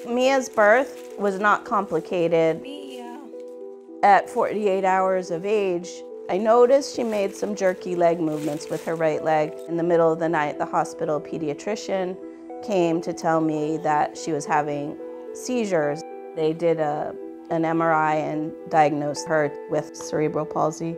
Mia's birth was not complicated. At 48 hours of age, I noticed she made some jerky leg movements with her right leg. In the middle of the night, the hospital pediatrician came to tell me that she was having seizures. They did an MRI and diagnosed her with cerebral palsy.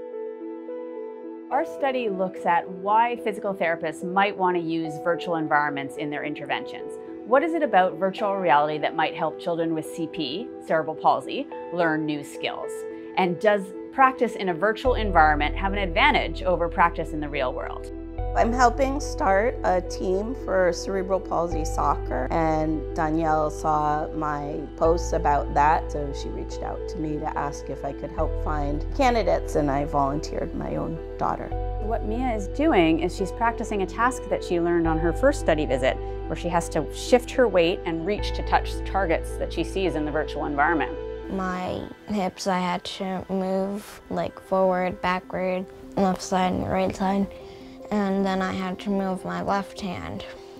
Our study looks at why physical therapists might want to use virtual environments in their interventions. What is it about virtual reality that might help children with CP, cerebral palsy, learn new skills? And does practice in a virtual environment have an advantage over practice in the real world? I'm helping start a team for cerebral palsy soccer, and Danielle saw my posts about that, so she reached out to me to ask if I could help find candidates, and I volunteered my own daughter. What Mia is doing is she's practicing a task that she learned on her first study visit, where she has to shift her weight and reach to touch targets that she sees in the virtual environment. My hips, I had to move like forward, backward, left side and right side, and then I had to move my left hand.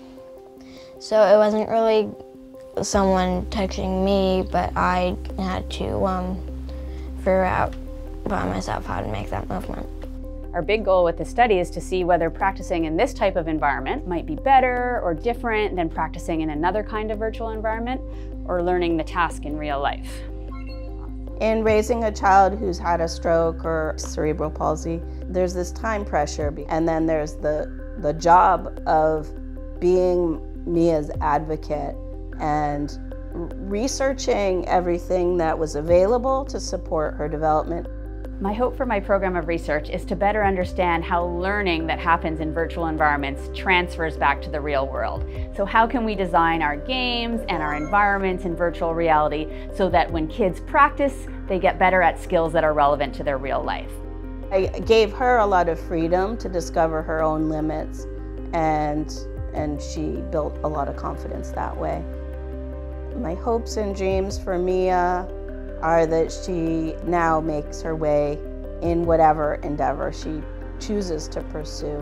So it wasn't really someone touching me, but I had to figure out by myself how to make that movement. Our big goal with the study is to see whether practicing in this type of environment might be better or different than practicing in another kind of virtual environment or learning the task in real life. In raising a child who's had a stroke or cerebral palsy, there's this time pressure, and then there's the job of being Mia's advocate and researching everything that was available to support her development. My hope for my program of research is to better understand how learning that happens in virtual environments transfers back to the real world. So how can we design our games and our environments in virtual reality so that when kids practice, they get better at skills that are relevant to their real life? I gave her a lot of freedom to discover her own limits, and she built a lot of confidence that way. My hopes and dreams for Mia are that she now makes her way in whatever endeavor she chooses to pursue.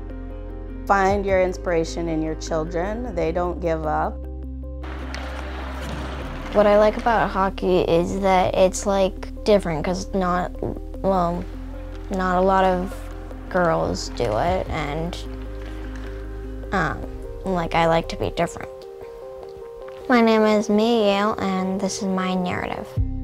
Find your inspiration in your children. They don't give up. What I like about hockey is that it's like different because not a lot of girls do it, and like I like to be different. My name is Mia, and this is my narrative.